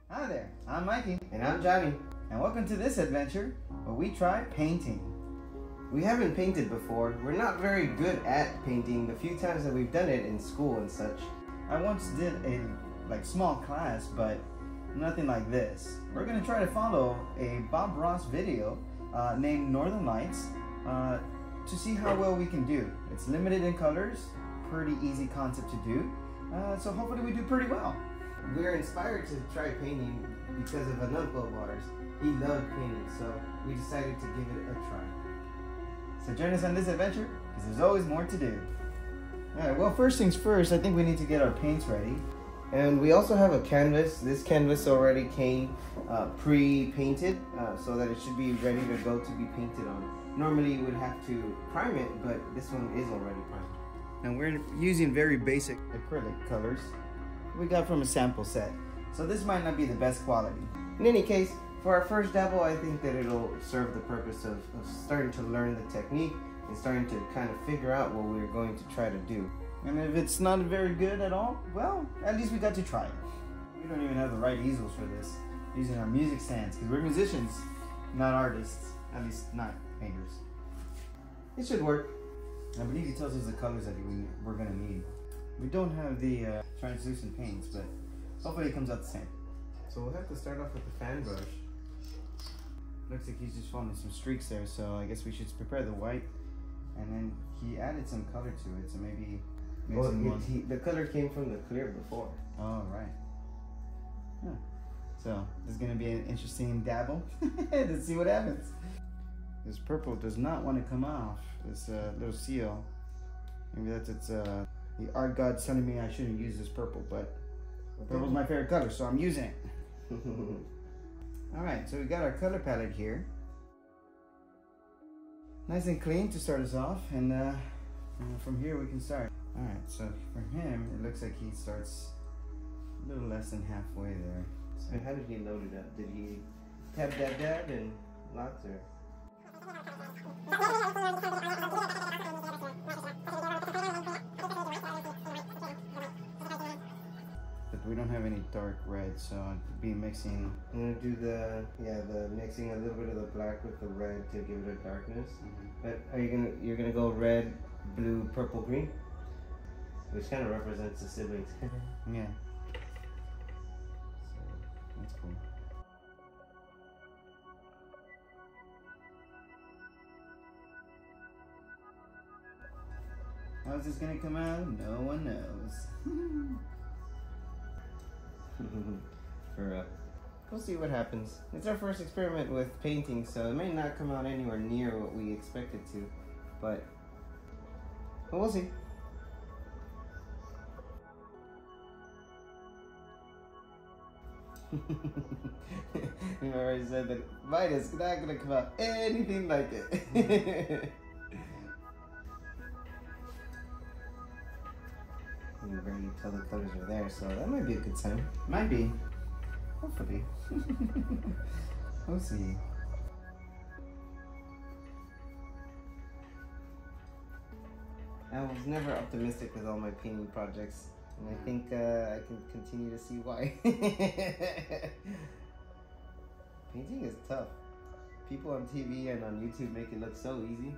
Hi there, I'm Mikey. And I'm Johnny. And welcome to this adventure where we try painting. We haven't painted before. We're not very good at painting. The few times that we've done it in school and such. I once did a small class, but nothing like this. We're gonna try to follow a Bob Ross video named Northern Lights to see how well we can do. It's limited in colors, pretty easy concept to do, so hopefully we do pretty well. We're inspired to try painting because of an uncle of ours. He loved painting, so we decided to give it a try. So join us on this adventure, because there's always more to do. Alright, well, first things first, I think we need to get our paints ready. And we also have a canvas. This canvas already came pre-painted, so that it should be ready to go to be painted on. Normally you would have to prime it, but this one is already primed. And we're using very basic acrylic colors we got from a sample set. So this might not be the best quality. In any case, for our first dabble, I think that it'll serve the purpose of starting to learn the technique and starting to kind of figure out what we're going to try to do. And if it's not very good at all, well, at least we got to try it. We don't even have the right easels for this. We're using our music stands, because we're musicians, not artists. At least not painters. It should work. I believe he tells us the colors that we're going to need. We don't have the translucent paints, but hopefully it comes out the same. So we'll have to start off with the fan brush. Looks like he's just following some streaks there, so I guess we should prepare the white. And then he added some color to it, so maybe... Well, the color came from the clear before. Oh, right. Yeah. So this is going to be an interesting dabble. Let's see what happens. This purple does not want to come off. This little seal. Maybe that's the art god's telling me I shouldn't use this purple, but purple's my favorite color, so I'm using it. Alright, so we got our color palette here. Nice and clean to start us off, and from here we can start. Alright, so for him, it looks like he starts a little less than halfway there. So how did he load it up? Did he tab, and lots, or? But we don't have any dark red, so I'd be mixing. I'm gonna do the mixing a little bit of the black with the red to give it a darkness. But you're gonna go red, blue, purple, green, which kind of represents the siblings. Yeah. So that's cool. How's this gonna come out? No one knows. We'll see what happens. It's our first experiment with painting, so it may not come out anywhere near what we expect it to, but we'll see. Remember I said that mine is not gonna come out anything like it. You can barely tell the colors are there, so that might be a good sign. Might be. Hopefully. We'll see. I was never optimistic with all my painting projects, and I think I can continue to see why. Painting is tough. People on TV and on YouTube make it look so easy.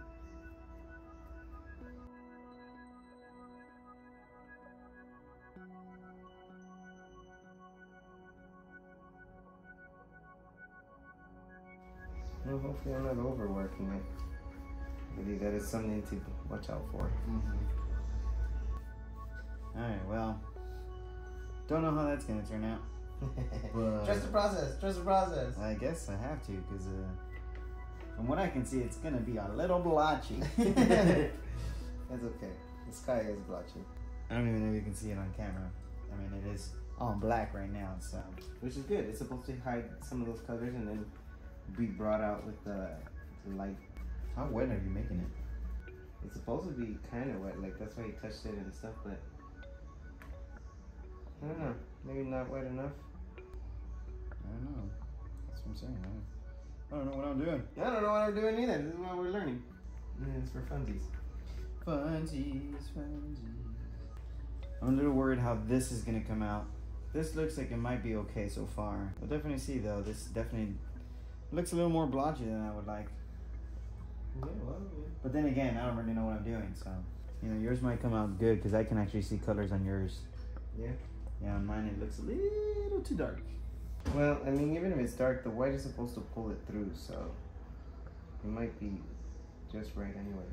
Well, hopefully I'm not overworking it. Maybe that is something to watch out for. Alright, well, don't know how that's gonna turn out. Trust the process, trust the process. I guess I have to, because from what I can see, it's gonna be a little blotchy. That's okay. The sky is blotchy. I don't even know if you can see it on camera. I mean, it is all black right now, so. Which is good. It's supposed to hide some of those colors and then be brought out with the light. How wet are you making it? It's supposed to be kind of wet, like that's why you touched it and stuff, but I don't know, maybe not wet enough. I don't know. That's what I'm saying. I don't know what I'm doing. I don't know what I'm doing either. This is what we're learning. And it's for funsies. Funsies. I'm a little worried how this is gonna come out. This looks like it might be okay so far. We'll definitely see though. This definitely looks a little more blotchy than I would like. Yeah, well, yeah. But then again, I don't really know what I'm doing, so you know, yours might come out good because I can actually see colors on yours. Yeah. Yeah, on mine it looks a little too dark. Well, I mean, even if it's dark, the white is supposed to pull it through, so it might be just right anyway.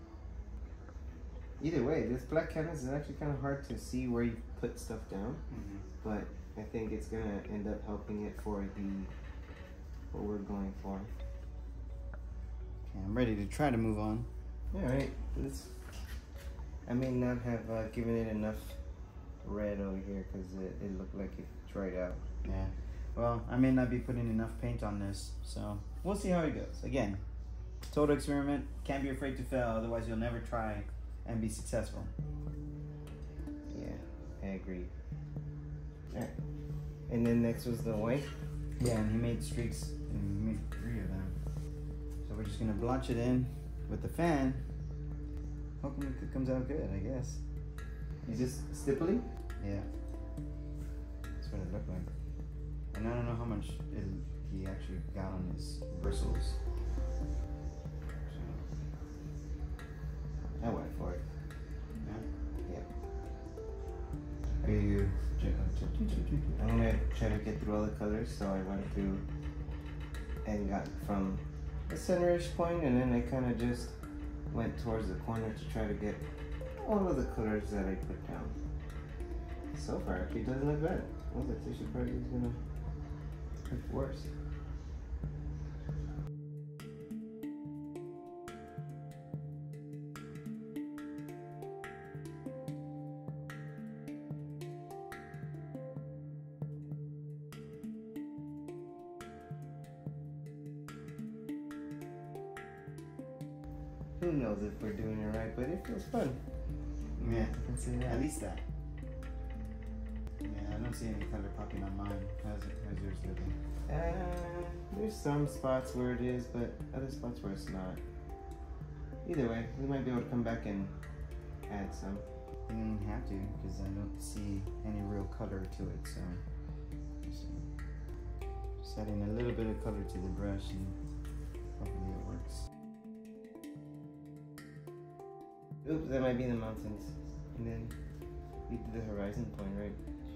Either way, this black canvas is actually kind of hard to see where you put stuff down, but I think it's gonna end up helping it for what we're going for. Okay, I'm ready to try to move on. All right, I may not have given it enough red over here because it looked like it dried out. Yeah. Well, I may not be putting enough paint on this, so we'll see how it goes. Again, total experiment. Can't be afraid to fail, otherwise you'll never try and be successful. Yeah, I agree. All right. And then next was the white. Yeah, and he made streaks, and he made 3 of them. So we're just gonna blotch it in with the fan. Hoping it comes out good, I guess. Is this stippling? Yeah. That's what it looked like. And I don't know how much he actually got on his bristles. I went for it. Yeah. Yeah. Are you? I'm gonna try to get through all the colors, so I went through and got from the center-ish point, and then I kind of just went towards the corner to try to get all of the colors that I put down. So far, actually doesn't look bad. I was like, tissue probably is gonna look worse. Who knows if we're doing it right, but it feels fun. Yeah. I can say that. At least that. Yeah, I don't see any color popping on mine. How's yours looking? There's some spots where it is, but other spots where it's not. Either way, we might be able to come back and add some. You don't even have to, because I don't see any real color to it, so just adding a little bit of color to the brush and hopefully it works. Oops, that might be the mountains. And then we did the horizon point, right?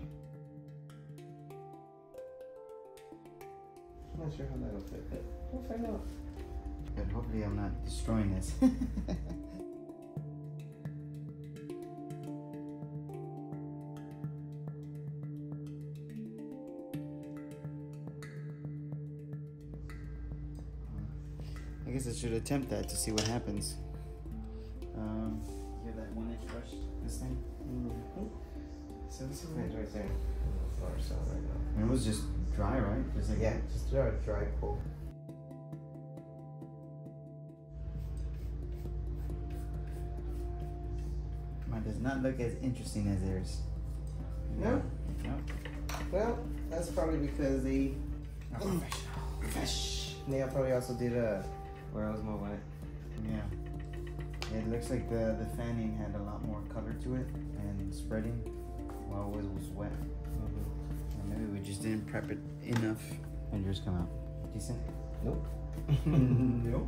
I'm not sure how that'll fit, but we'll find out. But hopefully I'm not destroying this. I guess I should attempt that to see what happens. Give that 1-inch brush this thing. So this is Right there. On the floor right now. it was just dry, right? Just like Yeah, just dry pull. Mine does not look as interesting as theirs. No? No? Well, that's probably because they probably also did where I was more wet. Yeah. It looks like the fanning had a lot more color to it and spreading while it was wet. Maybe we just didn't prep it enough. And yours come out decent? Nope. Nope.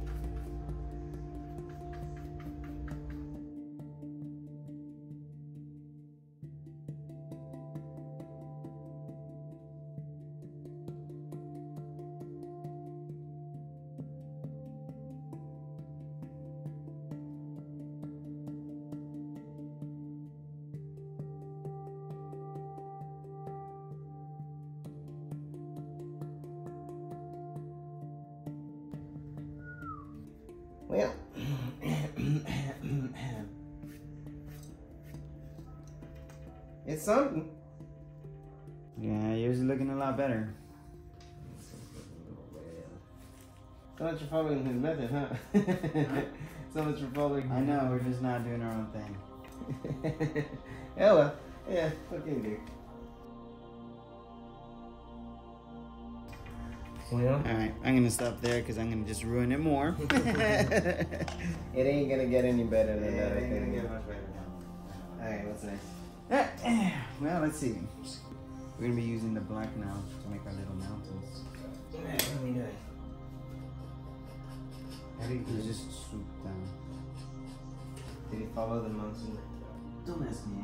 Well, it's something. Yeah, yours is looking a lot better. So much for following his method, huh? So much for following. I know, we're just not doing our own thing. Yeah, well, yeah, what can you do? Well, Alright, I'm gonna stop there because I'm gonna just ruin it more. it ain't gonna get any better than that. It ain't gonna get much better now. Alright, what's next? Well, let's see. We're gonna be using the black now to make our little mountains. Let me do it. How do you Just swoop down. Did he follow the mountain? Don't ask me.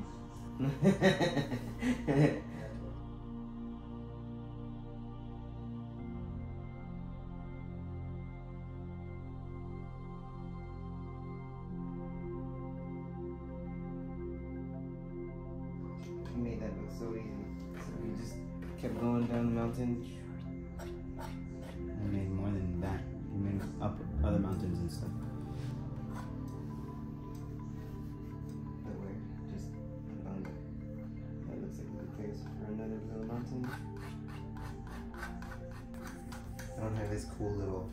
He made that look so easy. So he just kept going down the mountain. I made more than that. You made up other mountains and stuff. But where? Just along the... That looks like a good place for another little mountain. I don't have this cool little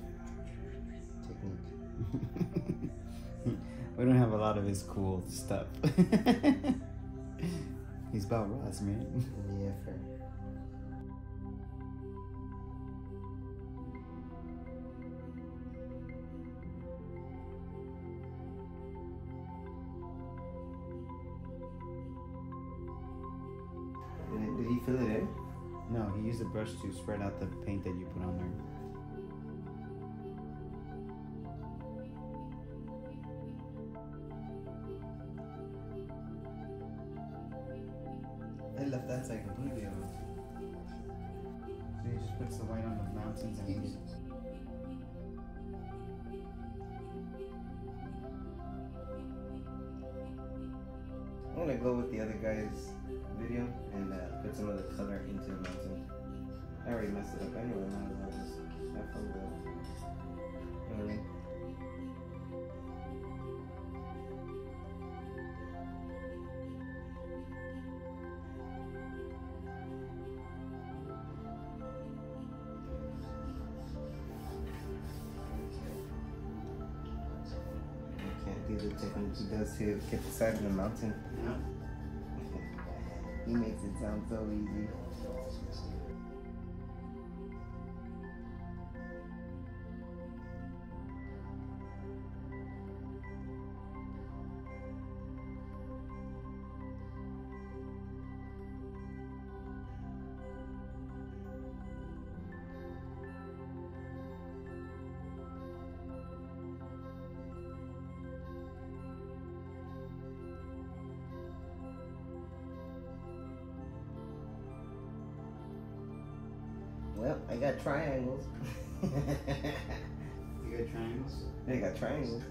technique. We don't have a lot of his cool stuff. He's about Ross, man. Yeah, fair. Did he fill it in? No, he used a brush to spread out the paint that you put on there. I left that side completely on. So he just puts the white on the mountains and he's... I'm gonna go with the other guy's video and put some of the color into the mountain. I already messed it up anyway, might as well just have fun with it. You know what I mean? Can't do the technique he does to get the side of the mountain. No. He makes it sound so easy. Well, I got triangles. You got triangles? I got triangles.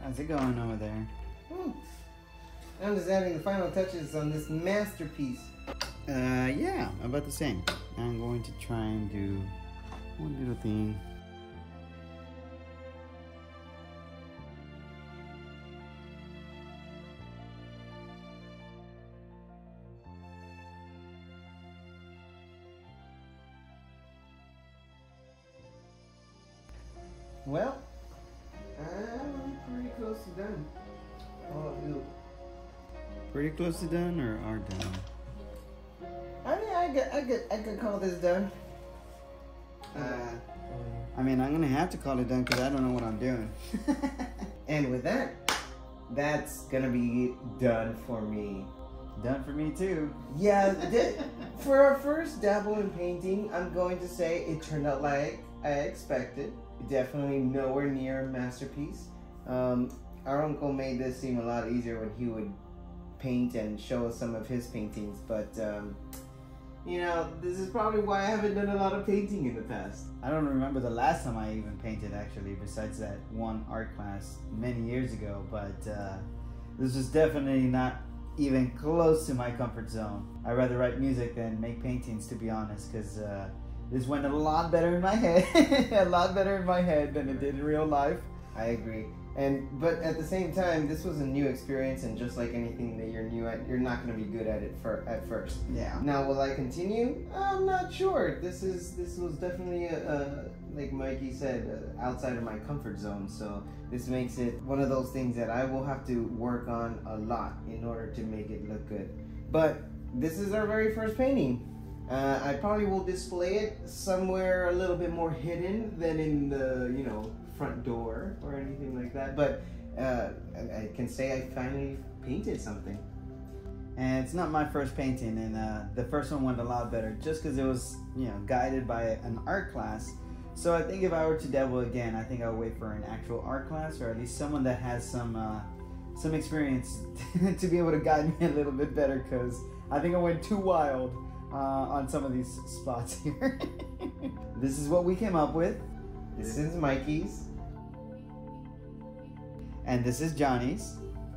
How's it going over there? I'm just adding the final touches on this masterpiece. Yeah, about the same. I'm going to try and do one little thing. Well, I'm pretty close to done. Oh, you. Pretty close to done or are done? I could call this done. I mean, I'm gonna have to call it done because I don't know what I'm doing. And with that, that's gonna be done for me. Done for me too. Yeah, for our first dabble in painting, I'm going to say it turned out like I expected. Definitely nowhere near a masterpiece. Our uncle made this seem a lot easier when he would paint and show us some of his paintings, but you know, this is probably why I haven't done a lot of painting in the past. I don't remember the last time I even painted, actually, besides that one art class many years ago, but this is definitely not even close to my comfort zone. I'd rather write music than make paintings, to be honest, because this went a lot better in my head, a lot better in my head than it did in real life. I agree. But at the same time, this was a new experience, and just like anything that you're new at, you're not going to be good at it at first. Yeah. Now, will I continue? I'm not sure. This was definitely like Mikey said, outside of my comfort zone. So this makes it one of those things that I will have to work on a lot in order to make it look good. But this is our very first painting. I probably will display it somewhere a little bit more hidden than in the, you know, front door or anything like that, but I can say I finally painted something. And it's not my first painting, and the first one went a lot better just because it was, you know, guided by an art class. So I think if I were to dabble again, I think I'll wait for an actual art class, or at least someone that has some experience to be able to guide me a little bit better, because I think I went too wild on some of these spots here. This is what we came up with. This is Mikey's. And this is Johnny's.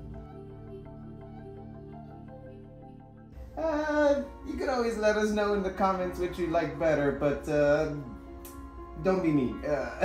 You could always let us know in the comments which you like better, but don't be mean.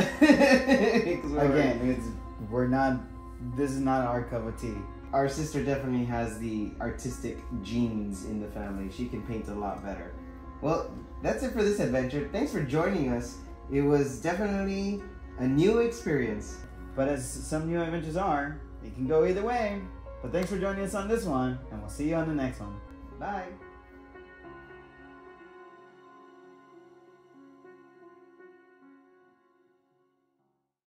Again, this is not our cup of tea. Our sister definitely has the artistic genes in the family. She can paint a lot better. Well, that's it for this adventure. Thanks for joining us. It was definitely a new experience. But as some new adventures are, it can go either way. But thanks for joining us on this one, and we'll see you on the next one. Bye.